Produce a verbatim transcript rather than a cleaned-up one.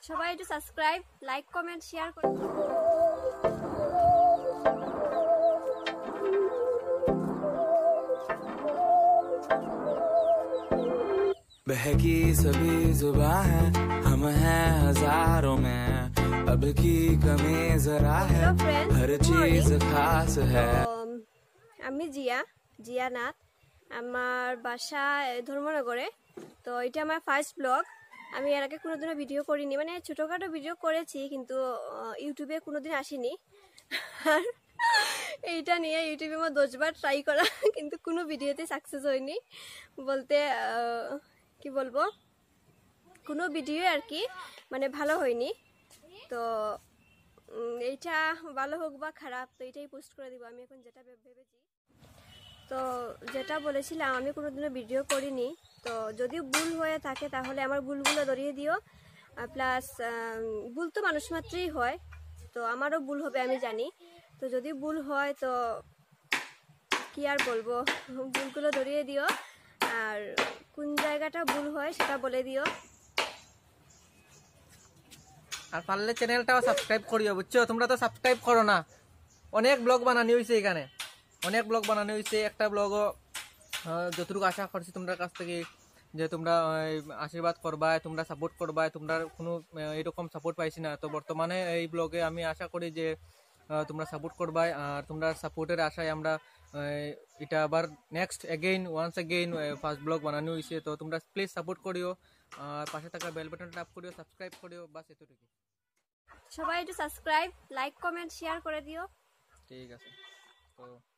সবাই একটু subscribe, like, comment, share করে। बहकी सभी जुबां हैं, हम हैं हजारों में, अब की कमी जरा है, हर चीज खास है। আমি জিয়া জিয়া নাথ, আমার বাসা ধর্মনগরে। তো এটা আমার ফার্স্ট ব্লগ। আমি এর আগে কোনোদিনও ভিডিও করিনি, মানে ছোটোখাটো ভিডিও করেছি কিন্তু ইউটিউবে কোনোদিন আসিনি। আর এইটা নিয়ে ইউটিউবে আমার দশবার ট্রাই করা, কিন্তু কোনো ভিডিওতে সাকসেস হয়নি বলতে কি বলবো, কোনো ভিডিও আর কি মানে ভালো হয়নি। তো এইটা ভালো হোক বা খারাপ, তো এটাই পোস্ট করে দিব আমি এখন যেটা ভেবেছি। তো যেটা বলেছিলাম আমি কোনোদিনও ভিডিও করিনি, তো যদি ভুল হয়ে থাকে তাহলে আমার ভুলগুলো ধরিয়ে দিও। প্লাস ভুল তো মানুষ মাত্রই হয়, তো আমারও ভুল হবে আমি জানি। তো যদি ভুল হয় তো কি আর বলবো, ভুলগুলো ধরিয়ে দিও, আর কোন জায়গাটা ভুল হয় সেটা বলে দিও। আর পারলে চ্যানেলটাও সাবস্ক্রাইব করিও, বুঝছো? তোমরা তো সাবস্ক্রাইব করো না। অনেক ব্লগ বানানো হয়েছে, এখানে অনেক ব্লগ বানানো হয়েছে। একটা ব্লগও যতটুকু আশা করছি তোমাদের কাছ থেকে যে তোমরা আশীর্বাদ করবা, তোমরা সাপোর্ট করবা, তোমরা কোনো এরকম সাপোর্ট পাইছি না। তো বর্তমানে এই ব্লগে আমি আশা করি যে তোমরা সাপোর্ট করবা, আর তোমরা সাপোর্টের আশায় আমরা এটা আবার next again once again first blog বানানো হয়েছে। তো তোমরা প্লিজ সাপোর্ট করিও, আর পাশে থাকা বেল বাটনটা টাপ করিও, সাবস্ক্রাইব করিও, বাস এতটুকু। সবাই একটু সাবস্ক্রাইব, লাইক, কমেন্ট, শেয়ার করে দিও। ঠিক আছে। তো